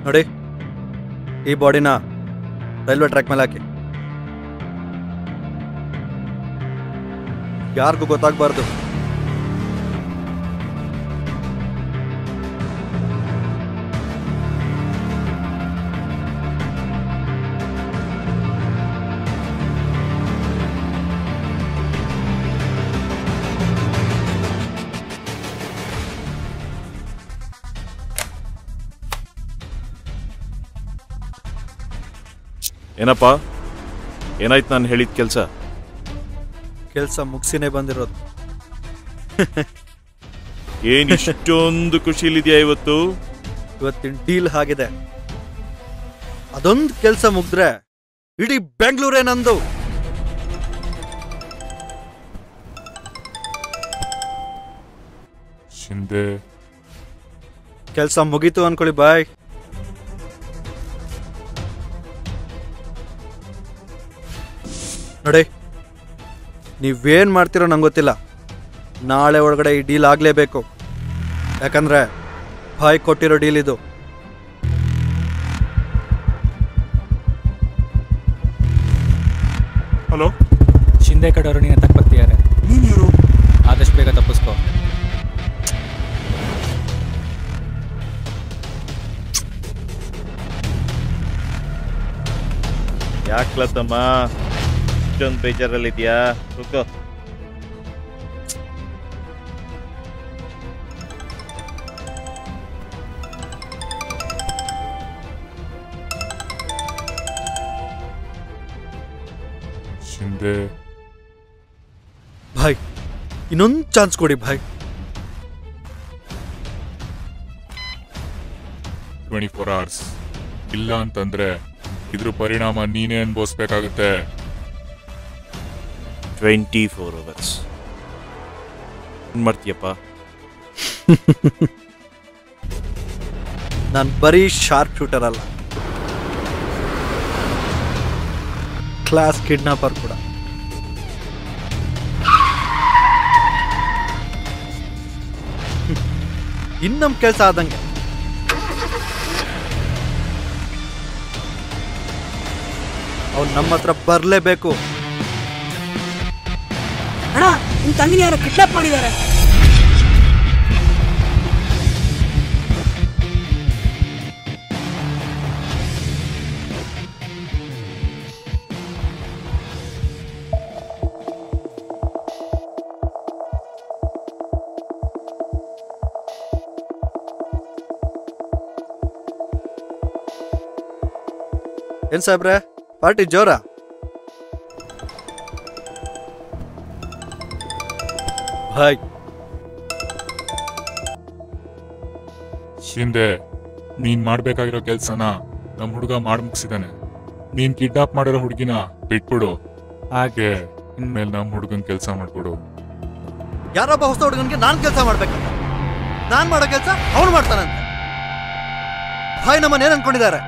ನೋಡಿ, ಈ ಬಾಡಿನ ರೈಲ್ವೆ ಟ್ರ್ಯಾಕ್ ಮೇಲೆ ಹಾಕಿ. ಯಾರಿಗೂ ಗೊತ್ತಾಗಬಾರ್ದು. ಏನಪ್ಪ, ಏನಾಯ್ತು ನಾನು ಹೇಳಿದ ಕೆಲಸ ಮುಗಿಸಿನೇ ಬಂದಿರೋದು. ಏನ್ ಇಷ್ಟೊಂದು ಖುಷಿಲಿದ್ಯಾ ಇವತ್ತು? ಇವತ್ತಿನ ಡೀಲ್ ಆಗಿದೆ. ಅದೊಂದು ಕೆಲಸ ಮುಗಿದ್ರೆ ಇಡೀ ಬೆಂಗಳೂರೇ ನಂದು. ಶಿಂದೆ, ಕೆಲಸ ಮುಗೀತು ಅನ್ಕೊಳ್ಳಿ. ಬಾಯ್. ನೋಡಿ, ನೀವೇನ್ ಮಾಡ್ತಿರೋ ನಂಗೆ ಗೊತ್ತಿಲ್ಲ. ನಾಳೆ ಒಳಗಡೆ ಈ ಡೀಲ್ ಆಗ್ಲೇಬೇಕು. ಯಾಕಂದ್ರೆ ಬಾಯ್ ಕೊಟ್ಟಿರೋ ಡೀಲ್ ಇದು. ಹಲೋ, ಶಿಂದೆ ಕಡೆಯವರು ನೀನು ತಕ್ಕ ಬರ್ತಿದ್ದಾರೆ. ನೀನು ಆದಷ್ಟು ಬೇಗ ತಪ್ಪಿಸ್ಕೋ. ಯಾಕ್ಲ ತಮ್ಮ ಇಷ್ಟೊಂದು ಬೇಜಾರಲ್ಲಿದ್ಯಾ? ಕೂತ್ಕೋ. ಶಿಂದೆ, ಭಾಯ್, ಇನ್ನೊಂದು ಚಾನ್ಸ್ ಕೊಡಿ ಭಾಯ್. 24 hours ಇಲ್ಲ ಅಂತಂದ್ರೆ ಇದ್ರ ಪರಿಣಾಮ ನೀನೇ ಅನುಭವಿಸ್ಬೇಕಾಗುತ್ತೆ. 24 hours ಏನ್ ಮಾಡ್ತೀಯಪ್ಪ? ನಾನು ಬರೀ ಶಾರ್ಪ್ ಶೂಟರ್ ಅಲ್ಲ, ಕ್ಲಾಸ್ ಕಿಡ್ನಾಪರ್ ಕೂಡ. ಇನ್ನೊಂದು ಕೆಲಸ ಆದಂಗೆ. ಅವ್ನು ನಮ್ಮ ಹತ್ರ ಬರಲೇಬೇಕು. ಅಣ್ಣ, ನಿಮ್ ತಂಗಿನ ಯಾರು ಕಿಡ್ನಾಪ್ ಮಾಡಿದ್ದಾರೆ. ಏನ್ ಸಾಹೇಬ್ರೆ, ಪಾರ್ಟಿ ಜೋರ? ಭಾಯ್, ಶಿಂದೆ, ನೀನ್ ಮಾಡ್ಬೇಕಾಗಿರೋ ಕೆಲ್ಸನ ನಮ್ ಹುಡುಗ ಮಾಡ್ ಮುಗಿಸಿದಾನೆ. ನೀನ್ ಕಿಡ್ನಾಪ್ ಮಾಡಿರೋ ಹುಡುಗಿನ ಬಿಟ್ಬಿಡು. ಹಾಗೆ ಇನ್ಮೇಲೆ ನಮ್ ಹುಡುಗನ್ ಕೆಲ್ಸ ಮಾಡ್ಬಿಡು. ಯಾರೊಬ್ಬ ಹೊಸ ಹುಡುಗನ್ಗೆ ನಾನ್ ಕೆಲಸ ಮಾಡ್ಬೇಕಂತ? ನಾನ್ ಮಾಡೋ ಕೆಲಸ ಅವನು ಮಾಡ್ತಾನಂತೆ. ಭಾಯ್ ನಮ್ಮನ್ನ ಏನ್ ಅನ್ಕೊಂಡಿದ್ದಾರೆ?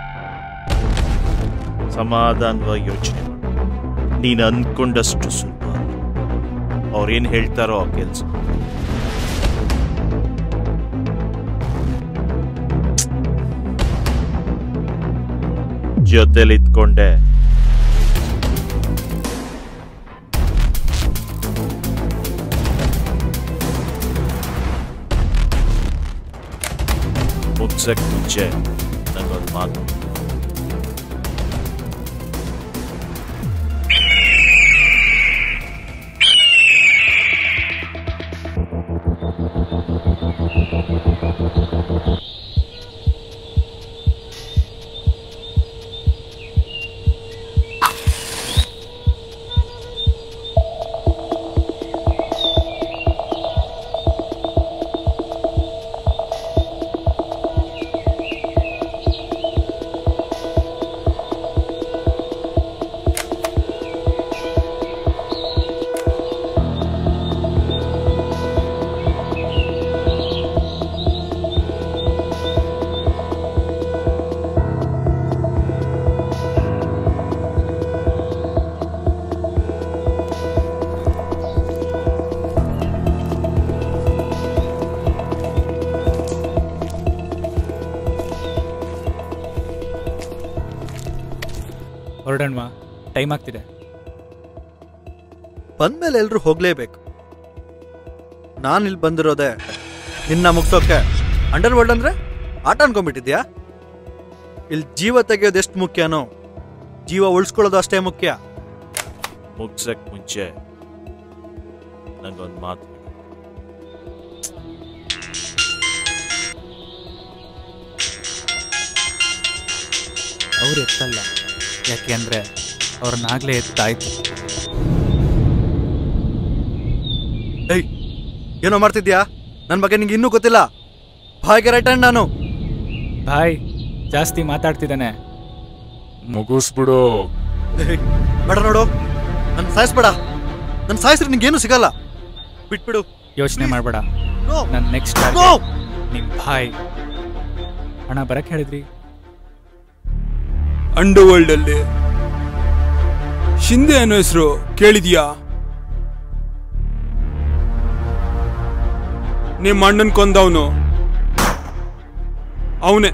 ಸಮಾಧಾನವಾಗಿ ಯೋಚನೆ ಮಾಡು. ನೀನು ಅನ್ಕೊಂಡಷ್ಟು ಸುಲಭ. ಅವ್ರೇನು ಹೇಳ್ತಾರೋ ಆ ಕೆಲಸ. ಜೊತೆಲಿ ಇದ್ಕೊಂಡೆ ಮುಗ್ಸಕ್ ಮುಂಚೆ ನಂಗೊಂದು ಮಾತು. ಹೊರಡೋಣವಾ? ಟೈಮ್ ಆಗ್ತಿದೆ. ಬಂದ್ಮೇಲೆ ಎಲ್ರು ಹೋಗ್ಲೇಬೇಕು. ನಾನು ಇಲ್ಲಿ ಬಂದಿರೋದೆ ನಿನ್ನ ಮುಗ್ಸೋಕೆ. ಅಂಡರ್ ವರ್ಲ್ಡ್ ಅಂದ್ರೆ ಆಟ ಅನ್ಕೊಂಡ್ಬಿಟ್ಟಿದ್ಯಾ? ಇಲ್ಲಿ ಜೀವ ತೆಗೆಯೋದು ಎಷ್ಟು ಮುಖ್ಯನೋ ಜೀವ ಉಳಿಸ್ಕೊಳ್ಳೋದು ಅಷ್ಟೇ ಮುಖ್ಯ. ಮುಗ್ಸಕ್ ಮುಂಚೆ ನಂಗೊಂದು ಮಾತು. ಅವ್ರು ಎತ್ತಲ್ಲ, ಯಾಕೆ ಅಂದರೆ ಅವ್ರನ್ನಾಗಲೇ ಎತ್ತಾಯ್ತು. ಏಯ್, ಏನೋ ಮಾಡ್ತಿದ್ಯಾ? ನನ್ನ ಬಗ್ಗೆ ನಿಂಗೆ ಇನ್ನೂ ಗೊತ್ತಿಲ್ಲ. ಬಾಯ್ಗೆ ರೈಟ್ ಹ್ಯಾಂಡ್ ನಾನು. ಭಾಯ್ ಜಾಸ್ತಿ ಮಾತಾಡ್ತಿದ್ದಾನೆ. ಮುಗಿಸ್ಬಿಡು. ಏಯ್, ಬೇಡ ನೋಡು, ನನ್ನ ಸಾಯಿಸ್ಬೇಡ. ನನ್ನ ಸಾಯಿಸ್ರೆ ನಿಂಗೇನು ಸಿಗಲ್ಲ. ಬಿಟ್ಬಿಡು. ಯೋಚನೆ ಮಾಡಬೇಡ. ನೋ, ನನ್ನ ನೆಕ್ಸ್ಟ್ ನೋ. ನಿಮ್ಮ ಭಾಯ್. ಹಣ ಬರಕ್ಕೆ ಹೇಳಿದ್ರಿ? ಅಂಡರ್ ವರ್ಲ್ಡ್ ಅಲ್ಲಿ ಶಿಂದೆ ಅನ್ನೋ ಹೆಸರು ಕೇಳಿದ್ಯಾ? ನಿಮ್ಮ ಅಣ್ಣನ್ ಕೊಂದವನು ಅವನೇ.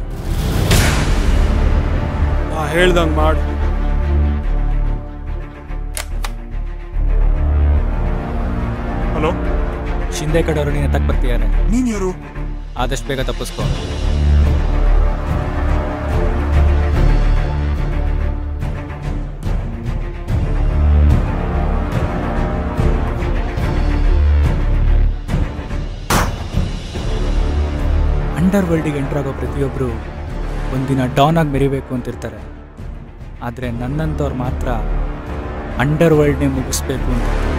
ಹೇಳ್ದಂಗ್ ಮಾಡು. ಹಲೋ, ಶಿಂದೆ ಕಡೆಯವರು ನೀನು ತಕ್ಕ ಬರ್ತಿದ್ದಾರೆ. ನೀನ್ ಯಾರು? ಆದಷ್ಟು ಬೇಗ ತಪ್ಪಿಸ್ಕೊ. ಅಂಡರ್ ವರ್ಲ್ಡಿಗೆ ಎಂಟರ್ ಆಗೋ ಪ್ರತಿಯೊಬ್ಬರು ಒಂದಿನ ಡಾನ್ ಆಗಿ ಮೆರಿಬೇಕು ಅಂತಿರ್ತಾರೆ. ಆದರೆ ನನ್ನಂಥವ್ರು ಮಾತ್ರ ಅಂಡರ್ ವರ್ಲ್ಡ್ನೇ ಮುಗಿಸ್ಬೇಕು ಅಂತ.